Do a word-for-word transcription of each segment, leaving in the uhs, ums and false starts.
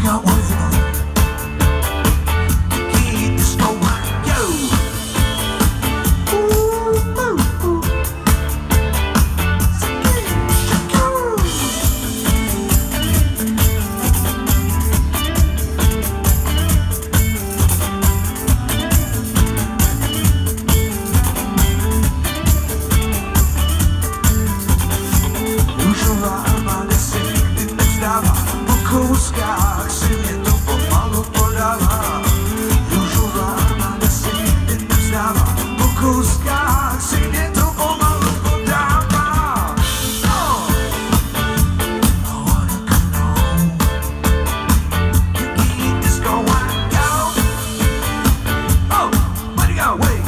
kouskách si mě to pomalu podává. Růžová armáda se nikdy nevzdává, po kouskách si mě to pomalu podává. Oh. I wanna come home. You keep this going, go. Oh, where'd you go? Wait.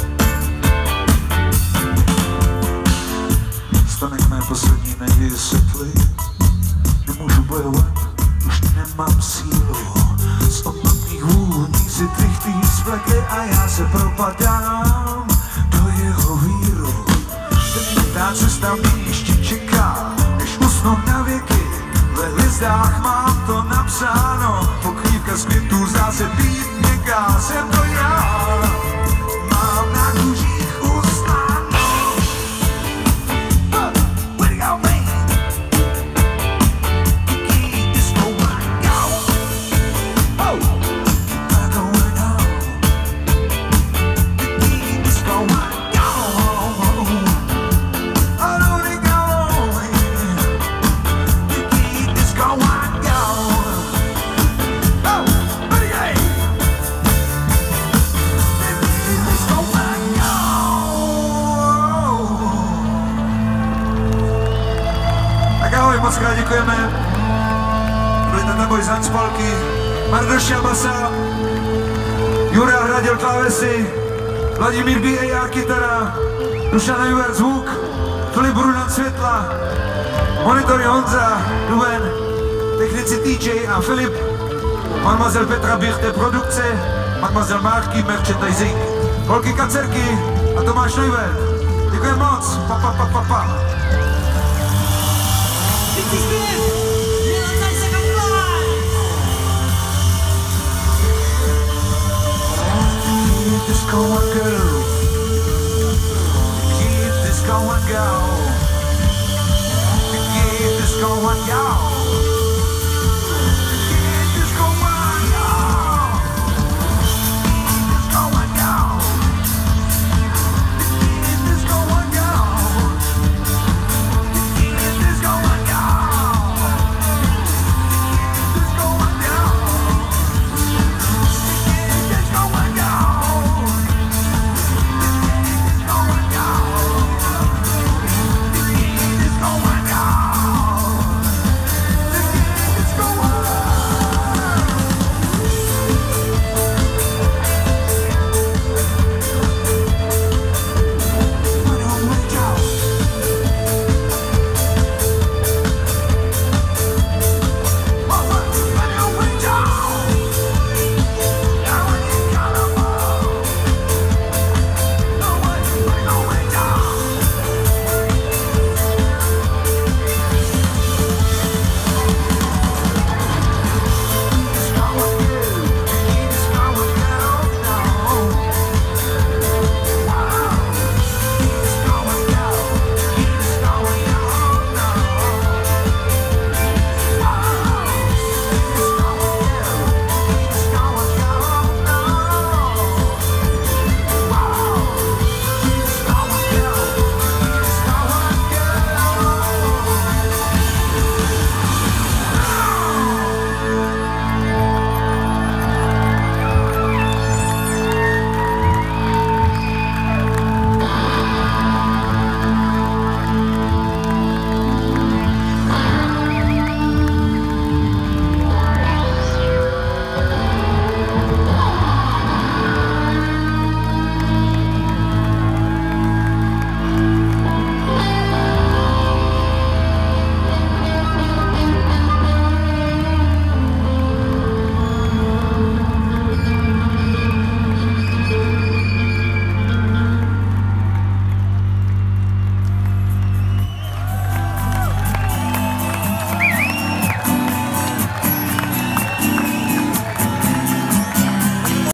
Stanek mé poslední naděje světly. Nemůžu bojovat, už nemám sílu. Z omamných vůní si trichtý zvleky a já se propadám do jeho víru. Ta cesta mě ještě čeká, než usnu na věky. Ve hvězdách mám to napsáno, pokrývka z květů zdá se být měkká. Jsem to já, mám na kůžích usláno. Ahoj, moc krát děkujeme. Byli tam boj z spolky. Mardoša basa, Jura hradil klávesy, Vladimír B A R kytara, Dušan Neuwer zvuk, Filip Brunan světla, monitory Honza, Ruben, technici T J a Filip, mademoiselle Petra Birte produkce, mademoiselle Marky merchandising, holky Kacerky a Tomáš Neuwer. Děkujeme moc, pa pa pa pa pa. This is it!